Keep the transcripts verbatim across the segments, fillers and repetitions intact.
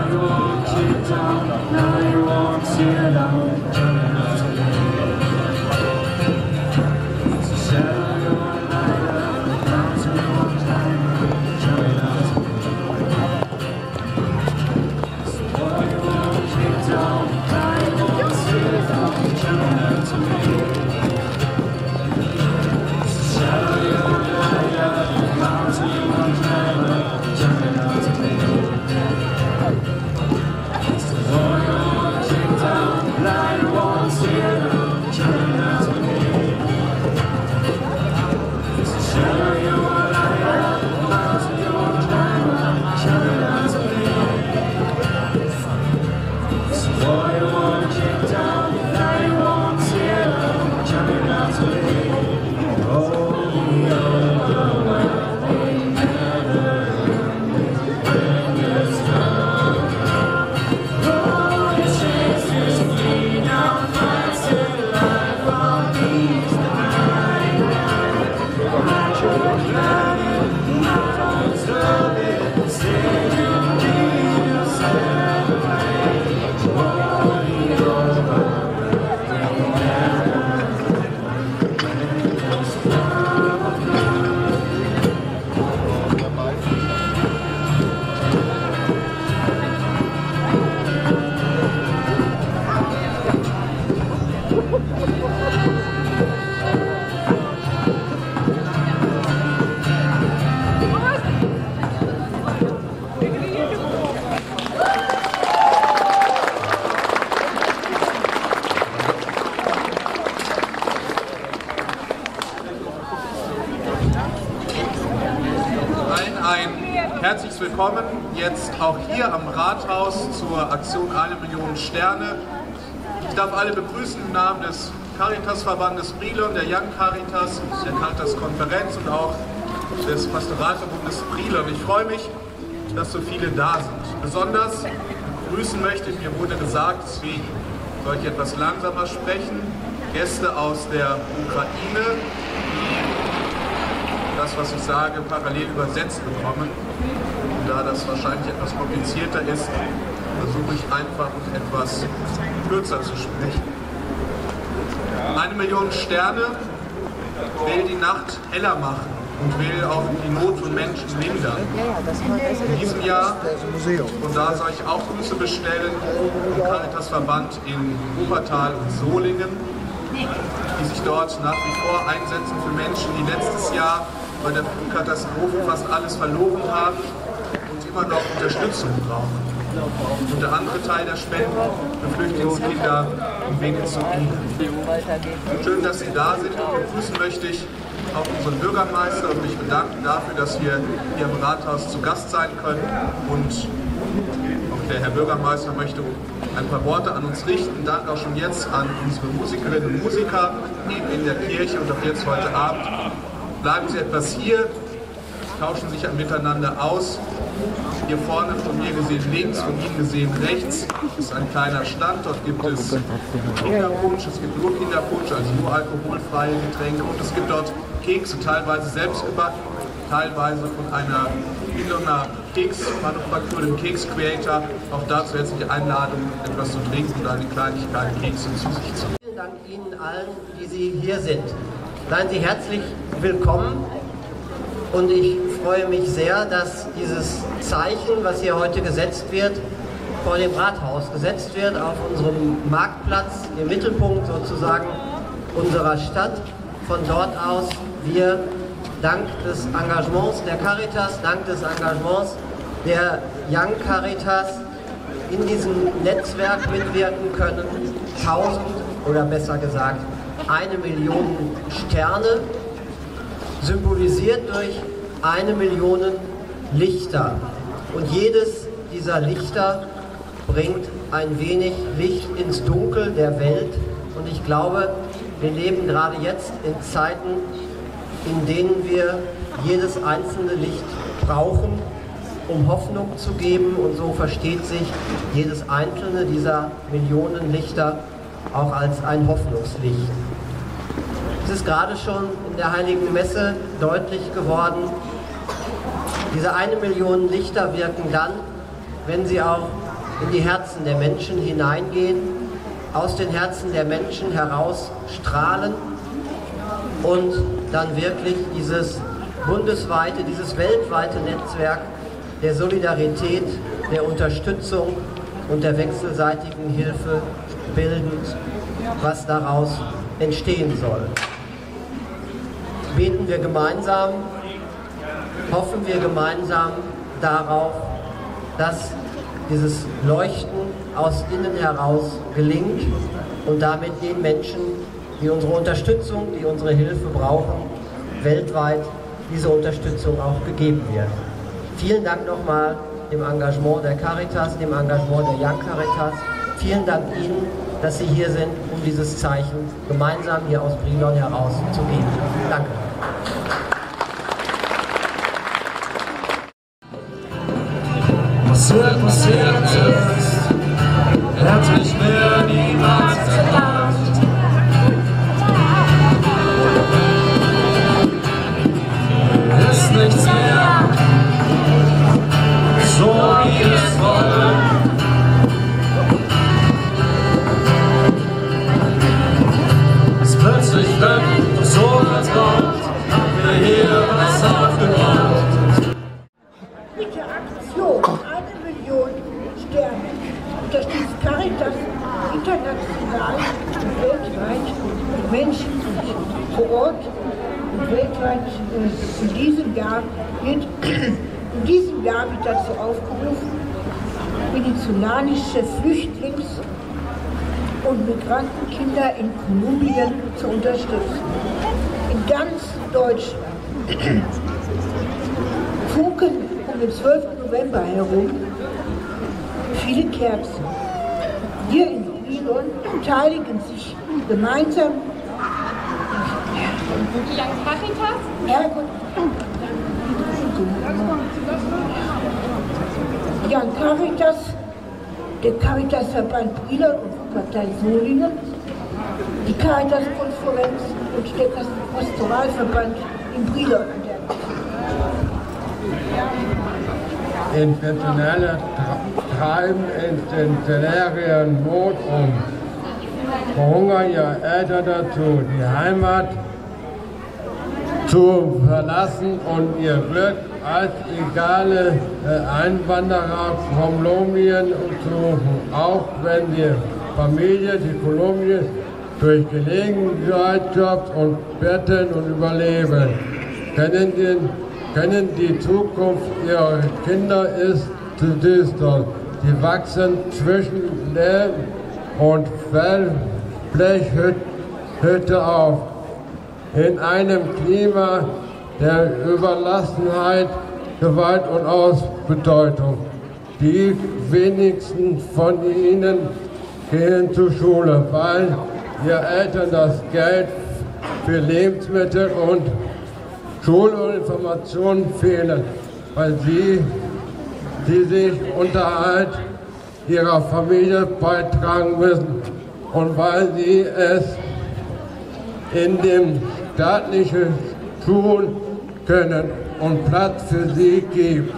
Herzlich willkommen jetzt auch hier am Rathaus zur Aktion Eine Million Sterne. Ich darf alle begrüßen im Namen des Caritasverbandes Brilon, der Young Caritas, der Caritas-Konferenz und auch des Pastoralverbundes Brilon. Ich freue mich, dass so viele da sind. Besonders begrüßen möchte ich, mir wurde gesagt, deswegen soll ich etwas langsamer sprechen, Gäste aus der Ukraine, die das, was ich sage, parallel übersetzt bekommen. Und da das wahrscheinlich etwas komplizierter ist, versuche ich einfach etwas kürzer zu sprechen. Eine Million Sterne will die Nacht heller machen und will auch die Not von Menschen lindern. In diesem Jahr, und da soll ich auch Grüße bestellen, im Caritasverband in Wuppertal und Solingen, die sich dort nach wie vor einsetzen für Menschen, die letztes Jahr bei der Flutkatastrophe fast alles verloren haben und immer noch Unterstützung brauchen. Und der andere Teil der Spenden für Flüchtlingskinder in Venezuela. Schön, dass Sie da sind, und begrüßen möchte ich auch unseren Bürgermeister und mich bedanken dafür, dass wir hier im Rathaus zu Gast sein können. Und auch der Herr Bürgermeister möchte ein paar Worte an uns richten. Dank auch schon jetzt an unsere Musikerinnen und Musiker eben in der Kirche und auch jetzt heute Abend. Bleiben Sie etwas hier, tauschen sich miteinander aus. Hier vorne von mir gesehen links, von Ihnen gesehen rechts ist ein kleiner Stand. Dort gibt es Kinderpunsch, es gibt nur Kinderpunsch, also nur alkoholfreie Getränke, und es gibt dort Kekse, teilweise selbst gebacken, teilweise von einer Berliner Keksmanufaktur, dem Keks Creator. Auch dazu jetzt die Einladung, etwas zu trinken und eine Kleinigkeit Kekse zu sich zu nehmen. Vielen Dank Ihnen allen, die Sie hier sind. Seien Sie herzlich willkommen. Und ich freue mich sehr, dass dieses Zeichen, was hier heute gesetzt wird, vor dem Rathaus gesetzt wird, auf unserem Marktplatz, im Mittelpunkt sozusagen unserer Stadt. Von dort aus wir dank des Engagements der Caritas, dank des Engagements der Young Caritas in diesem Netzwerk mitwirken können. tausend oder besser gesagt eine Million Sterne, symbolisiert durch eine Million Lichter. Und jedes dieser Lichter bringt ein wenig Licht ins Dunkel der Welt. Und ich glaube, wir leben gerade jetzt in Zeiten, in denen wir jedes einzelne Licht brauchen, um Hoffnung zu geben. Und so versteht sich jedes einzelne dieser Millionen Lichter auch als ein Hoffnungslicht. Es ist gerade schon in der Heiligen Messe deutlich geworden, diese eine Million Lichter wirken dann, wenn sie auch in die Herzen der Menschen hineingehen, aus den Herzen der Menschen heraus strahlen und dann wirklich dieses bundesweite, dieses weltweite Netzwerk der Solidarität, der Unterstützung und der wechselseitigen Hilfe bilden, was daraus entstehen soll. Beten wir gemeinsam, hoffen wir gemeinsam darauf, dass dieses Leuchten aus innen heraus gelingt und damit den Menschen, die unsere Unterstützung, die unsere Hilfe brauchen, weltweit diese Unterstützung auch gegeben wird. Vielen Dank nochmal dem Engagement der Caritas, dem Engagement der Young Caritas. Vielen Dank Ihnen, dass Sie hier sind, um dieses Zeichen gemeinsam hier aus Brilon heraus zu geben. Danke. Passiert, passiert ist, hätte ich mir niemals gedacht. Ist nichts mehr so wie es wollte. Es plötzlich weg, doch so vertraut, haben wir hier was aufgebaut. Bitte Aktion, eine Million Sterne, unterstützt Caritas international und weltweit mit Menschen vor Ort und weltweit äh, in diesem Jahr wird in diesem Jahr wird dazu aufgerufen, venezolanische Flüchtlings- und Migrantenkinder in Kolumbien zu unterstützen. In ganz Deutschland funkeln um den zwölften November herum viele Kerzen. Hier in Brilon beteiligen sich gemeinsam Young Caritas? Herrgott, Young Caritas, der Caritasverband Brilon und Partei Solingen, die Caritas-Konferenz und der Pastoralverband in Brilon. Institutionelle treiben institutionellen Not um, verhungern ihre Eltern dazu, die Heimat zu verlassen und ihr Glück als legale Einwanderer von Kolumbien zu suchen, auch wenn die Familie, die Kolumbien durch Gelegenheitsjobs und Betteln und Überleben können den Können die Zukunft ihrer Kinder ist zu düster. Sie wachsen zwischen Lehm und Blechhütte auf. In einem Klima der Überlassenheit, Gewalt und Ausbeutung. Die wenigsten von ihnen gehen zur Schule, weil ihre Eltern das Geld für Lebensmittel und Schule und Informationen fehlen, weil sie, die sich Unterhalt ihrer Familie beitragen müssen und weil sie es in den staatlichen Schulen können und Platz für sie gibt.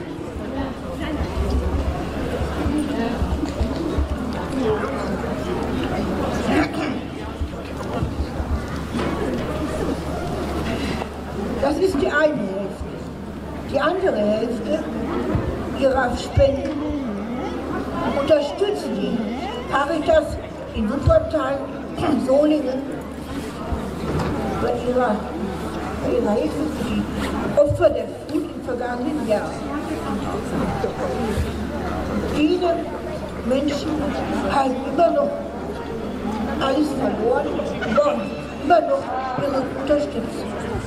Das ist die eine Hälfte. Die andere Hälfte ihrer Spenden unterstützt die Caritas in Wuppertal, Solingen bei ihrer, bei ihrer Hilfe für die Opfer der Flut im vergangenen Jahr. Viele Menschen haben immer noch alles verloren, wollen immer noch ihre Unterstützung.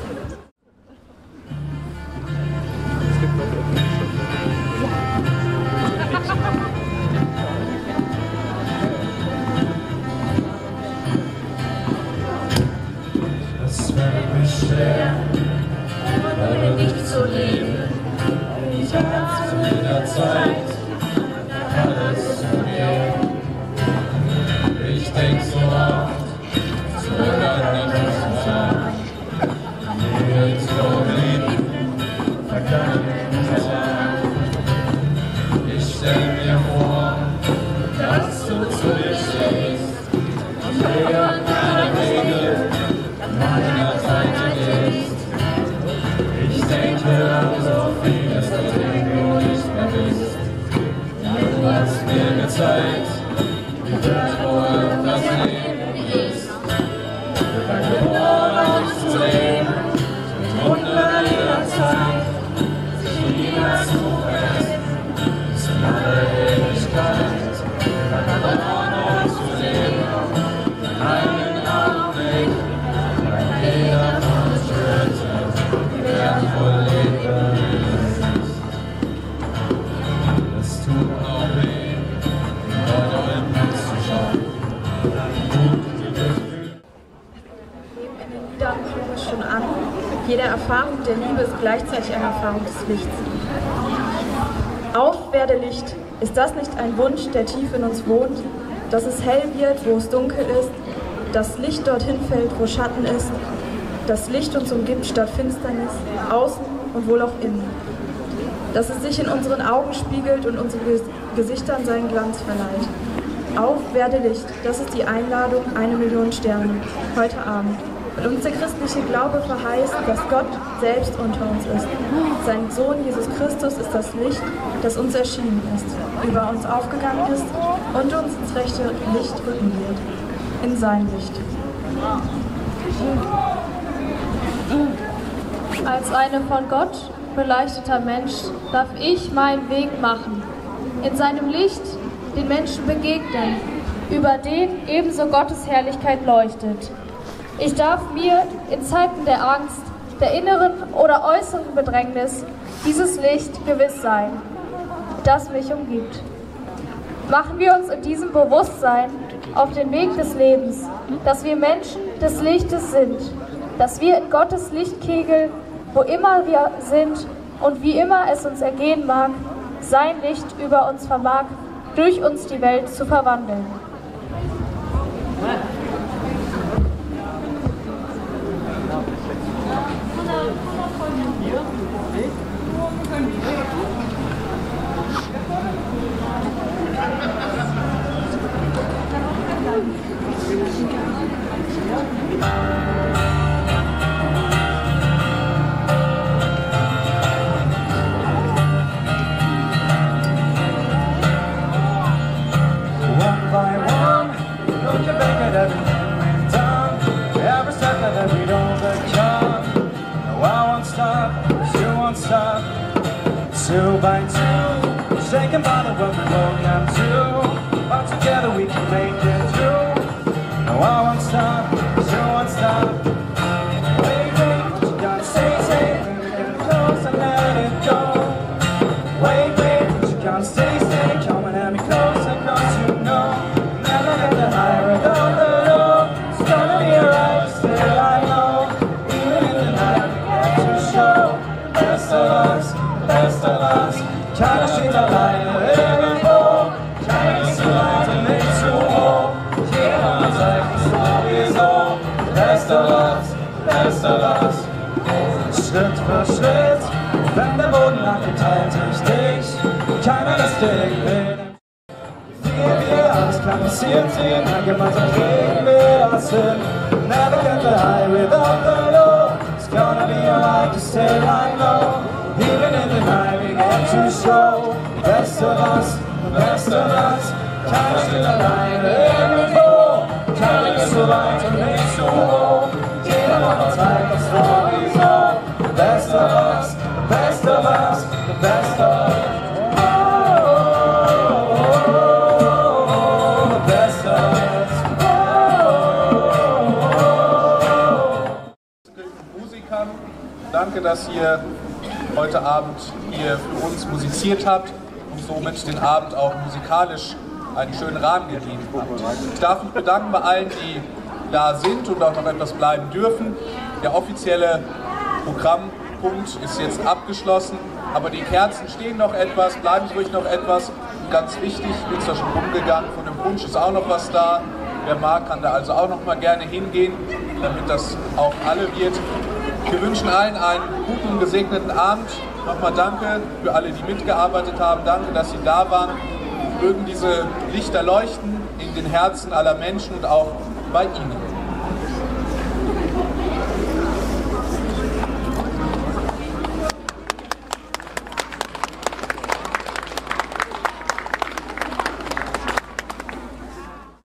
Es wird mich schwer, ohne dich zu leben. Ich hab zu jeder Zeit alles zu dir. Ich denk so oft, so lange nicht wahr. Du hast mir gezeigt, wie wertvoll das Leben ist. Wir waren geboren, uns zu leben, zum Wunder jeder Zeit. Sich niemals zu vergessen, bis in alle Ewigkeit. Wir waren geboren, uns zu leben, in einen Augenblick. Weil jeder von uns spürte, wie wertvoll Leben ist. Es tut auch weh, heute im Netz zu schauen. In den Liedern kommt es schon an. Jede Erfahrung der Liebe ist gleichzeitig eine Erfahrung des Lichts. Auf, werde Licht. Ist das nicht ein Wunsch, der tief in uns wohnt? Dass es hell wird, wo es dunkel ist. Das Licht dorthin fällt, wo Schatten ist. Das Licht uns umgibt statt Finsternis. Außen und wohl auch innen. Dass es sich in unseren Augen spiegelt und unseren Gesichtern seinen Glanz verleiht. Auf, werde Licht. Das ist die Einladung, eine Million Sterne, heute Abend. Und uns der christliche Glaube verheißt, dass Gott selbst unter uns ist. Sein Sohn Jesus Christus ist das Licht, das uns erschienen ist, über uns aufgegangen ist und uns ins rechte Licht rücken wird. In sein Licht. Als eine von Gott beleuchteter Mensch darf ich meinen Weg machen, in seinem Licht den Menschen begegnen, über den ebenso Gottes Herrlichkeit leuchtet. Ich darf mir in Zeiten der Angst, der inneren oder äußeren Bedrängnis dieses Licht gewiss sein, das mich umgibt. Machen wir uns in diesem Bewusstsein auf den Weg des Lebens, dass wir Menschen des Lichtes sind, dass wir in Gottes Lichtkegel, wo immer wir sind und wie immer es uns ergehen mag, sein Licht über uns vermag, durch uns die Welt zu verwandeln. Two by two, shaken by the world we welcome to, but together we can make it through. No, I won't stop, you won't stop. Wait, wait, what you gotta say, say, when we get close and let it go. Wait, wait, what you gotta say, say, come and have me close and don't you know? Never get the higher and on the low. It's gonna be alright, still I know. Even in the night we get to show the best of us. Best of us, try to see the light of every fall. Try to see the light and make sure all. Keep on tight, it's always all. Best of us, best of us. Schritt für Schritt, wenn der Boden abgeteilt ist, dich keiner das Ding will. Sehen wir, alles kann passieren sehen, ein gemeinsam kriegen wir das hin. Never get the high without the low. It's gonna be alright to stay right low. Even in the night we get to show the best of us, the best of us. Can't see the light of every fall. Can't get the light and make so whole. Jeder von uns zeigt uns sowieso. The best of us, the best of us, the best of us. Oh, oh, oh, oh, the best of us. Oh, oh, oh. Musikern, danke, dass ihr heute Abend hier für uns musiziert habt und somit den Abend auch musikalisch einen schönen Rahmen gegeben habt. Ich darf mich bedanken bei allen, die da sind und auch noch etwas bleiben dürfen. Der offizielle Programmpunkt ist jetzt abgeschlossen, aber die Kerzen stehen noch etwas, bleiben Sie ruhig noch etwas. Ganz wichtig, ich bin zwar schon rumgegangen, von dem Wunsch ist auch noch was da. Wer mag, kann da also auch noch mal gerne hingehen, damit das auch alle wird. Wir wünschen allen einen guten und gesegneten Abend. Nochmal danke für alle, die mitgearbeitet haben. Danke, dass Sie da waren. Mögen diese Lichter leuchten in den Herzen aller Menschen und auch bei Ihnen.